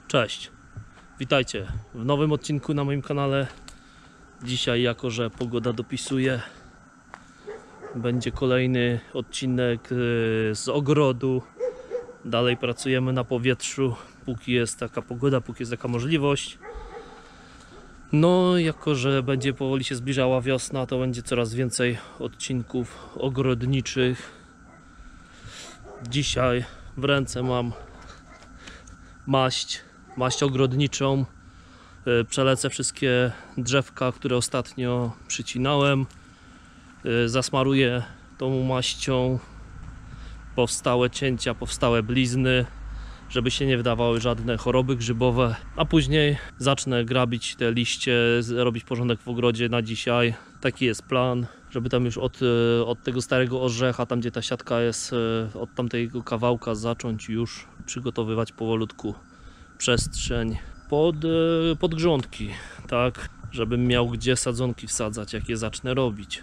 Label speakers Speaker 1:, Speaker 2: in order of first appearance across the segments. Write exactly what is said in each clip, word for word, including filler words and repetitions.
Speaker 1: Cześć, witajcie w nowym odcinku na moim kanale. Dzisiaj, jako że pogoda dopisuje, będzie kolejny odcinek z ogrodu. Dalej pracujemy na powietrzu, póki jest taka pogoda, póki jest taka możliwość. No, jako że będzie powoli się zbliżała wiosna, to będzie coraz więcej odcinków ogrodniczych. Dzisiaj w ręce mam maść, maść ogrodniczą. Przelecę wszystkie drzewka, które ostatnio przycinałem. Zasmaruję tą maścią powstałe cięcia, powstałe blizny, żeby się nie wydawały żadne choroby grzybowe. A później zacznę grabić te liście, robić porządek w ogrodzie na dzisiaj. Taki jest plan, żeby tam już od, od tego starego orzecha, tam gdzie ta siatka jest, od tamtego kawałka zacząć już przygotowywać powolutku przestrzeń pod, pod grządki, tak, żebym miał gdzie sadzonki wsadzać, jak je zacznę robić.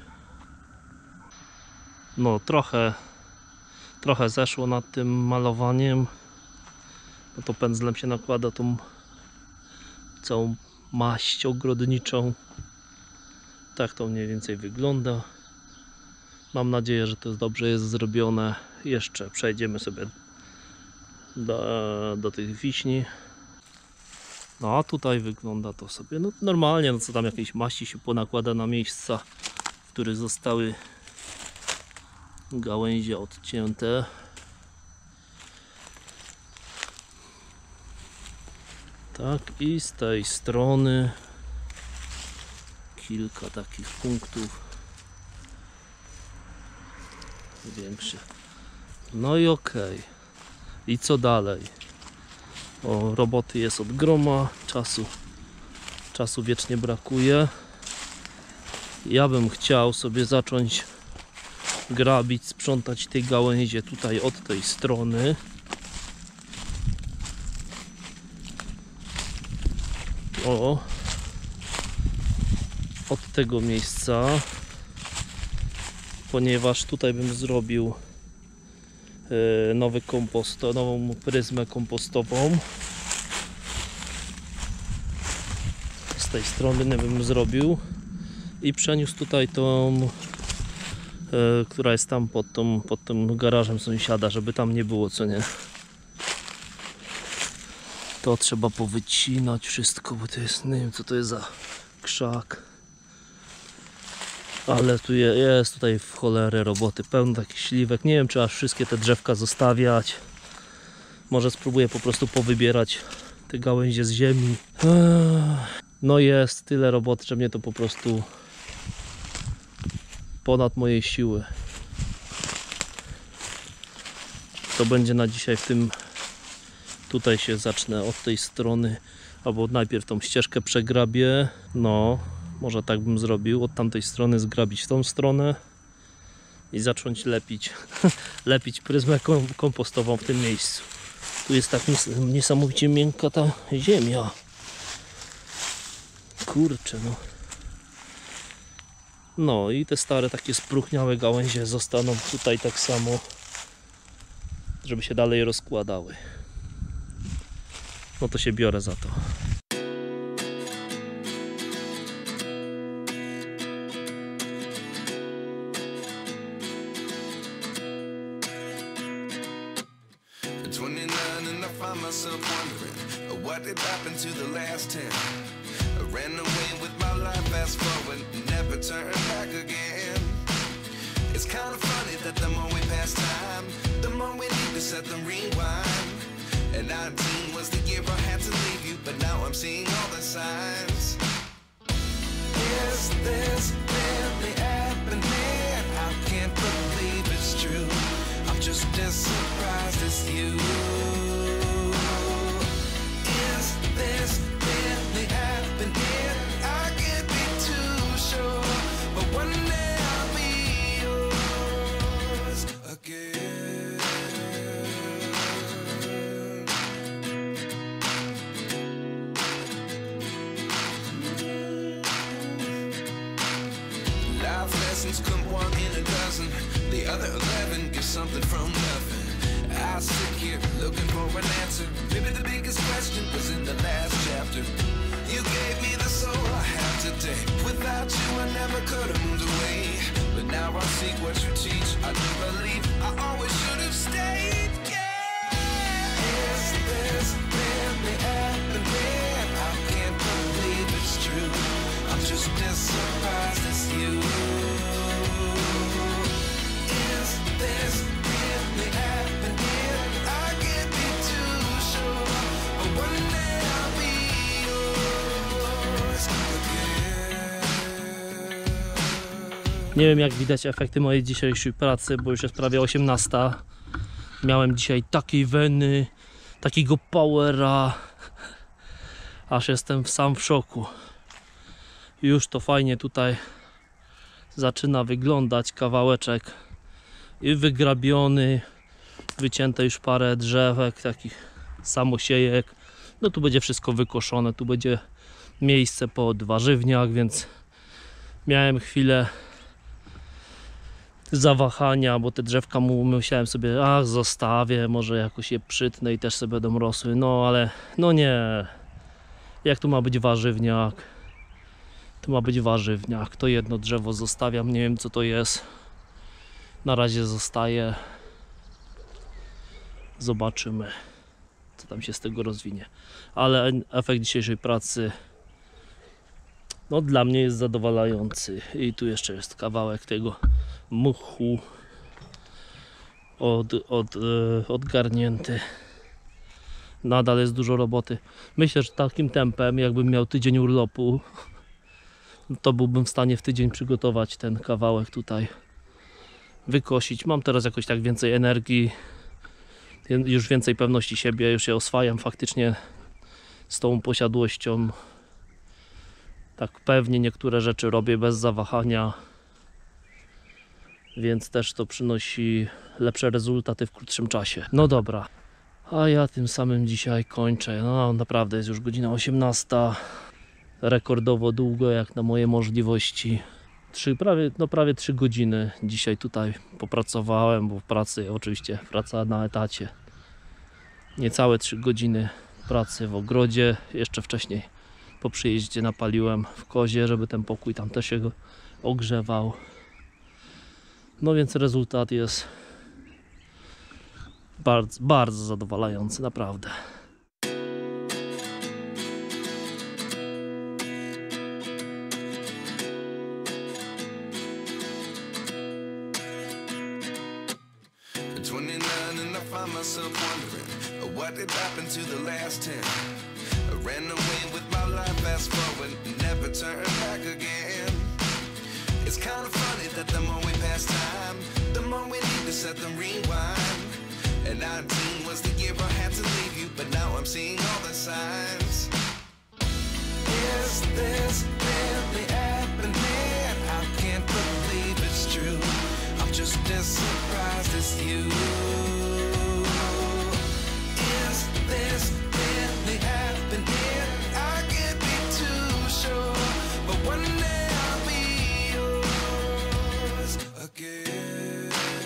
Speaker 1: No, trochę trochę zeszło nad tym malowaniem, no to pędzlem się nakłada tą całą maść ogrodniczą. Tak to mniej więcej wygląda. Mam nadzieję, że to dobrze jest zrobione. Jeszcze przejdziemy sobie do, do tych wiśni. No a tutaj wygląda to sobie no normalnie, no co tam, jakieś maści się ponakłada na miejsca, w których zostały gałęzie odcięte. Tak, i z tej strony kilka takich punktów większych. No i okej. Okay. I co dalej? O, roboty jest od groma, czasu, czasu wiecznie brakuje. Ja bym chciał sobie zacząć grabić, sprzątać te gałęzie tutaj od tej strony. O, od tego miejsca, ponieważ tutaj bym zrobił nowy kompost, nową pryzmę kompostową. Z tej strony bym zrobił i przeniósł tutaj tą, która jest tam pod, tą, pod tym garażem sąsiada, żeby tam nie było, co nie. To trzeba powycinać wszystko, bo to jest, nie wiem co to jest za krzak. Ale tu jest tutaj w cholerę roboty, pełno takich śliwek. Nie wiem, czy aż wszystkie te drzewka zostawiać. Może spróbuję po prostu powybierać te gałęzie z ziemi. No jest tyle roboty, że mnie to po prostu ponad moje siły. To będzie na dzisiaj w tym. Tutaj się zacznę od tej strony, albo najpierw tą ścieżkę przegrabię. No, może tak bym zrobił, od tamtej strony zgrabić w tą stronę i zacząć lepić lepić pryzmę kompostową w tym miejscu. Tu jest tak niesamowicie miękka ta ziemia. Kurczę, no. No i te stare takie spróchniałe gałęzie zostaną tutaj tak samo, żeby się dalej rozkładały. No to się biorę za to.
Speaker 2: twenty-nine and I find myself wondering what did happen to the last ten. I ran away with my life, fast forward, never turn back again. It's kind of funny that the more we pass time, the more we need to set the rewind. And nineteen was the year I had to leave you, but now I'm seeing all the signs. Is this really happening? I can't believe it's true. I'm just as surprised as you. Is this really happening? I can't be too sure, but one day I'll be yours again. Life lessons come one in a dozen. The other eleven get something from nothing. I sit here looking for an answer. Maybe the biggest question was in never could have moved away. But now I seek what you teach. I do believe I always should have stayed. Yeah. Is this really happening? I can't believe it's true. I'm just as surprised as you. Is this really happening? I can't be too sure. But one day I'll be yours again.
Speaker 1: Nie wiem, jak widać efekty mojej dzisiejszej pracy, bo już jest prawie osiemnasta. Miałem dzisiaj takiej weny, takiego powera, aż jestem sam w szoku. Już to fajnie tutaj zaczyna wyglądać kawałeczek i wygrabiony, wycięte już parę drzewek, takich samosiejek. No tu będzie wszystko wykoszone, tu będzie miejsce pod warzywniak, więc miałem chwilę zawahania, bo te drzewka mu myślałem sobie, ach, zostawię, może jakoś je przytnę i też sobie będą rosły, no ale no nie, jak tu ma być warzywniak, tu ma być warzywniak, to jedno drzewo zostawiam, nie wiem co to jest, na razie zostaje, zobaczymy co tam się z tego rozwinie, ale efekt dzisiejszej pracy no dla mnie jest zadowalający. I tu jeszcze jest kawałek tego muchu od, od, e, odgarnięty. Nadal jest dużo roboty. Myślę, że takim tempem, jakbym miał tydzień urlopu, to byłbym w stanie w tydzień przygotować ten kawałek tutaj, wykosić. Mam teraz jakoś tak więcej energii, już więcej pewności siebie, już się oswajam faktycznie z tą posiadłością. Tak pewnie niektóre rzeczy robię bez zawahania, więc też to przynosi lepsze rezultaty w krótszym czasie. No dobra, a ja tym samym dzisiaj kończę. No naprawdę jest już godzina osiemnasta, rekordowo długo jak na moje możliwości. Trzy, prawie, no prawie trzy godziny dzisiaj tutaj popracowałem, bo w pracy oczywiście praca na etacie. Niecałe trzy godziny pracy w ogrodzie, jeszcze wcześniej po przyjeździe napaliłem w kozie, żeby ten pokój tam też się ogrzewał. No więc rezultat jest bardzo, bardzo zadowalający, naprawdę.
Speaker 2: twenty-nine and I find myself wondering what did happen to the last ten. I ran away with my life, fast forward, never turn back again. It's kind of funny that the more we pass time, the more we need to set them rewind. And nineteen was the year I had to leave you, but now I'm seeing all the signs. Is this really happening? I can't believe it's true. I'm just as surprised as you. Is this really happening? I can't be too sure, but one day I'll be yours again.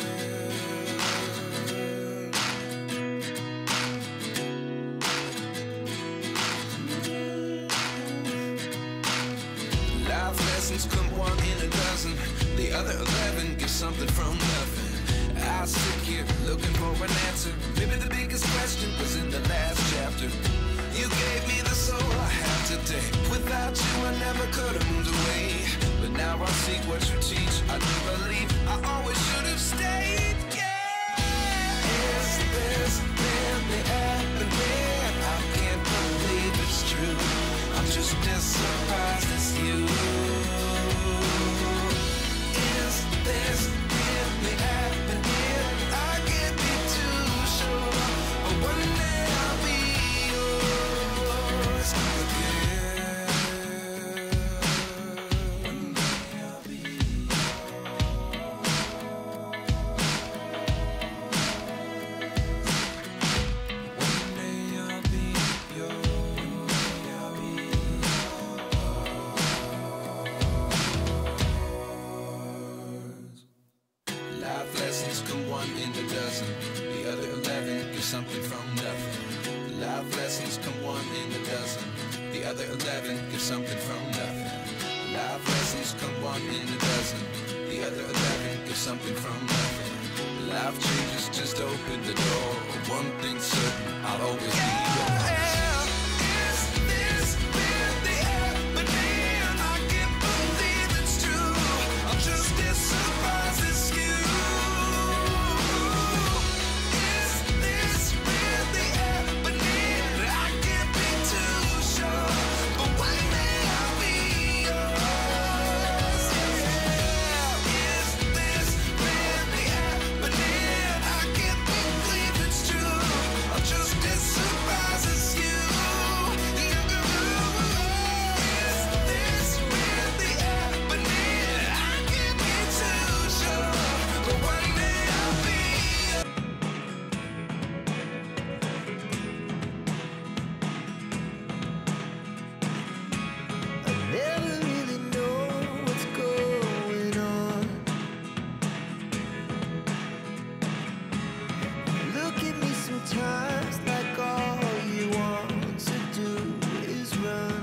Speaker 2: Life lessons come one in a dozen. The other eleven get something from nothing. I sit here looking for an answer. Maybe the biggest question was in the last chapter. You gave me the soul I have today. Without you I never could have moved away. But now I seek what you teach. I do believe I always should have stayed. Yeah. Is this really happening? I can't believe it's true. I'm just as surprised as you. Is this really happening? I can't be too sure, but one day I'll be yours again. One day I'll be One day I'll be yours. I'll be Life lessons come one in a dozen. The other eleven get something from nothing. Life lessons come one in a dozen. The other eleven get something from nothing. Life lessons come one in a dozen. The other eleven get something from nothing. Life changes, just open the door. One thing's certain, I'll always be yours. Is this really happening? I can't believe it's true. I'm just as surprised as you. Is this really happening? I can't be too sure, but one day I'll be yours. Is this really happening? I can't believe it's true. I'm just as surprised as you. Is this really happening? I can't be too sure, but one day I'll be yours. I never really know what's going on. Look at me sometimes like all you want to do is run.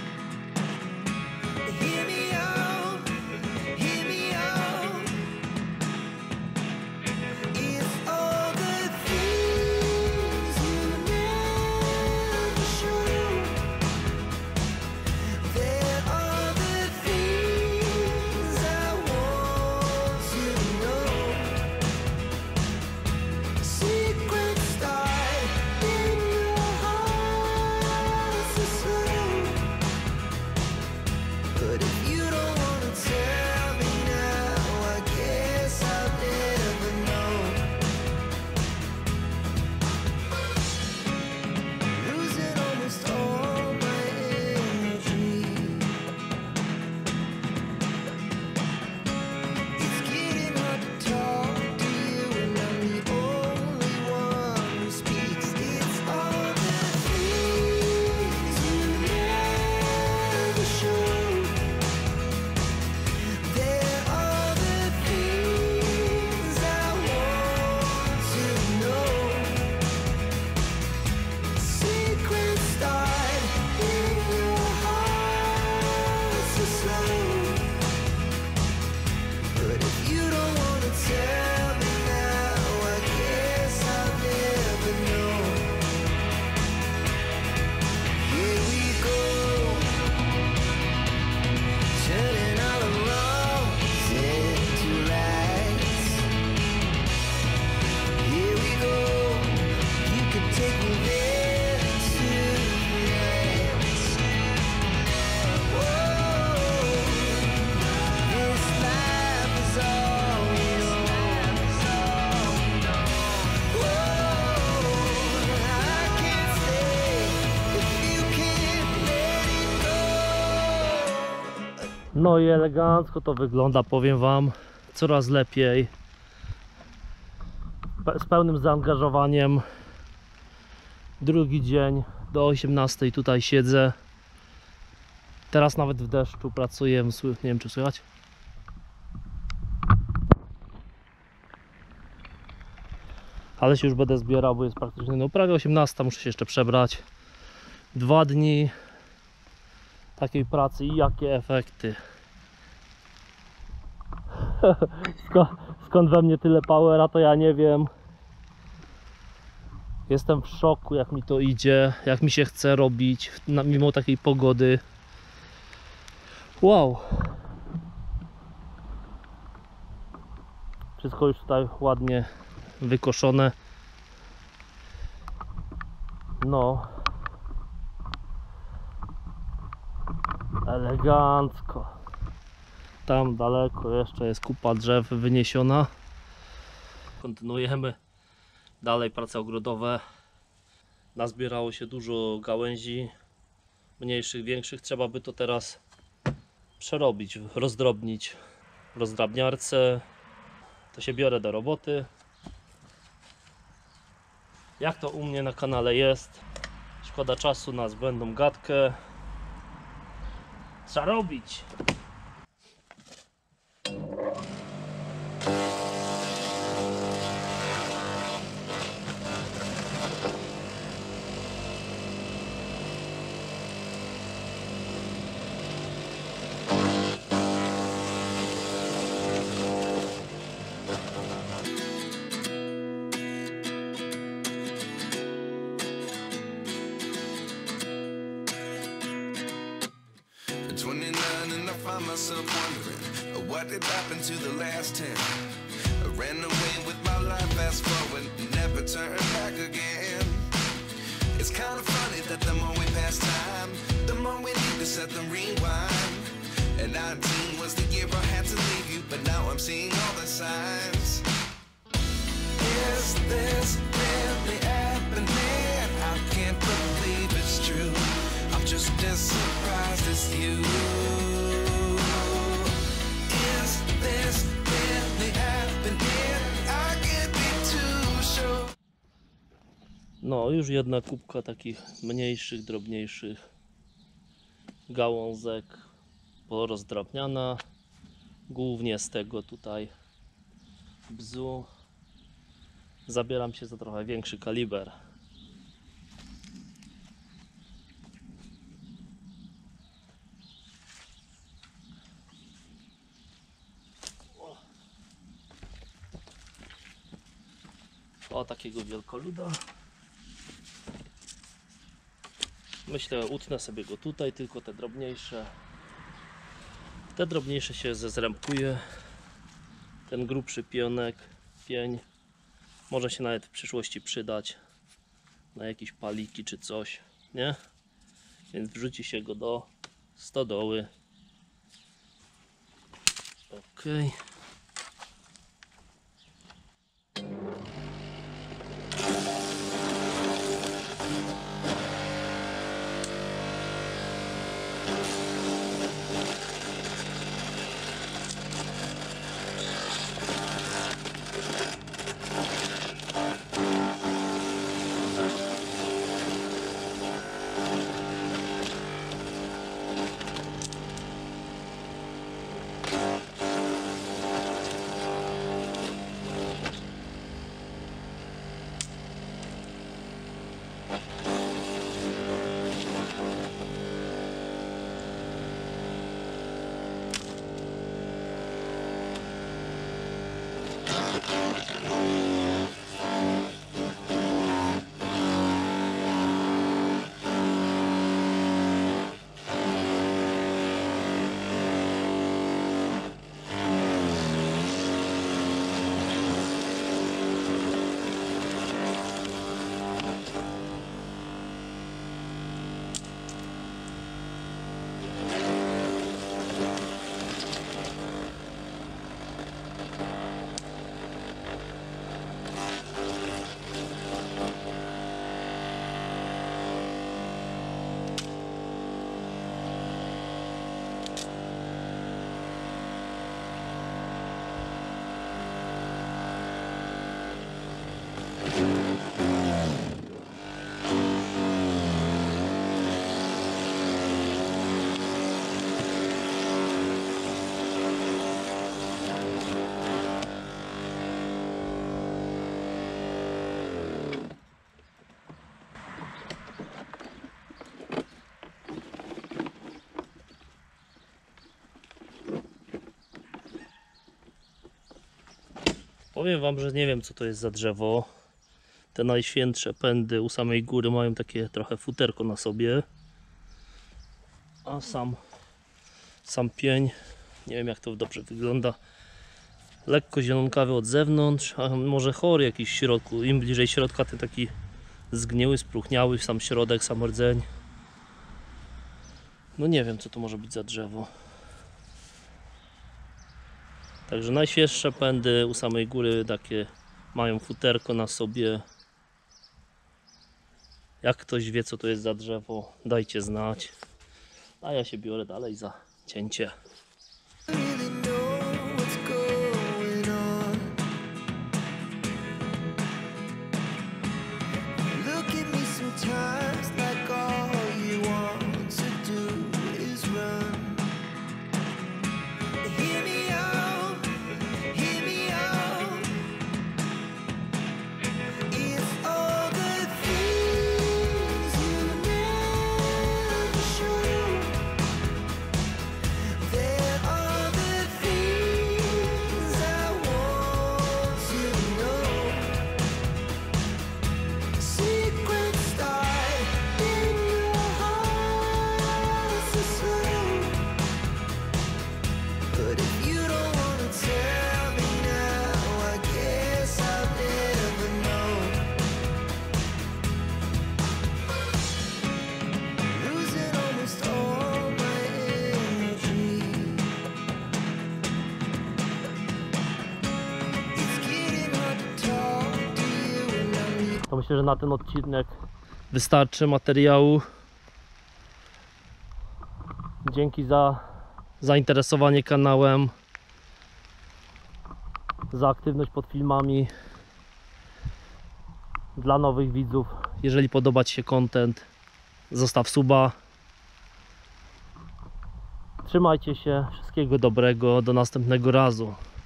Speaker 2: Hear me out, hear me out. If all the things you never show, there are the things I want to know. Secrets start in your heart so slow. But if you don't wanna tell me now, I guess I'll never know. Losing almost all my energy. It's getting hard to talk to you, and I'm the only one who speaks. It's all the things you never show. There are the things I want to know. Secrets start in your heart so slow. But if you don't wanna tell me now, I guess I'll never know. Here we go, turning all the wrongs into rights. Here we go, you could take me there tonight. Whoa, this life is all we know. Whoa, I can't stay if you can't let it go.
Speaker 1: No i elegancko to wygląda, powiem wam, coraz lepiej. Pe- Z pełnym zaangażowaniem. Drugi dzień do osiemnastej tutaj siedzę. Teraz nawet w deszczu pracuję, sły- nie wiem czy słychać. Ale się już będę zbierał, bo jest praktycznie no prawie osiemnasta, muszę się jeszcze przebrać. Dwa dni takiej pracy i jakie efekty. Skąd, skąd we mnie tyle powera, to ja nie wiem. Jestem w szoku, jak mi to idzie, jak mi się chce robić, na- mimo takiej pogody. Wow. Wszystko już tutaj ładnie wykoszone. No. Elegancko. Tam daleko jeszcze jest kupa drzew wyniesiona. Kontynuujemy dalej prace ogrodowe. Nazbierało się dużo gałęzi, mniejszych, większych. Trzeba by to teraz przerobić, rozdrobnić w rozdrabniarce. To się biorę do roboty. Jak to u mnie na kanale jest. Szkoda czasu na zbędną gadkę. Trzeba robić.
Speaker 2: myself wondering, uh, what did happen to the last ten? I ran away with my life, fast forward, never turn back again. It's kind of funny that the more we pass time, the more we need to set the rewind. And nineteen was the year I had to leave you, but now I'm seeing all the signs. Is this really happening? I can't believe it's true. I'm just as surprised as you. Is this really happening? I can't be too sure.
Speaker 1: No, już jedna kubka takich mniejszych, drobniejszych gałązek porozdrabniana, głównie z tego tutaj bzu. Zabieram się za trochę większy kaliber. O, takiego wielkoluda. Myślę, utnę sobie go tutaj, tylko te drobniejsze. Te drobniejsze się zezrębkuje. Ten grubszy pionek, pień może się nawet w przyszłości przydać na jakieś paliki czy coś, nie? Więc wrzuci się go do stodoły. Ok. Powiem wam, że nie wiem, co to jest za drzewo. Te najświętsze pędy u samej góry mają takie trochę futerko na sobie. A sam, sam pień, nie wiem, jak to dobrze wygląda. Lekko zielonkawy od zewnątrz, a może chory jakiś w środku. Im bliżej środka, tym taki zgniły, spróchniały, sam środek, sam rdzeń. No nie wiem, co to może być za drzewo. Także najświeższe pędy u samej góry takie mają futerko na sobie. Jak ktoś wie, co to jest za drzewo, dajcie znać. A ja się biorę dalej za cięcie.
Speaker 2: There
Speaker 1: myślę, że na ten odcinek wystarczy materiału. Dzięki za zainteresowanie kanałem, za aktywność pod filmami. Dla nowych widzów, jeżeli podoba Ci się content, zostaw suba. Trzymajcie się, wszystkiego dobrego, do następnego razu.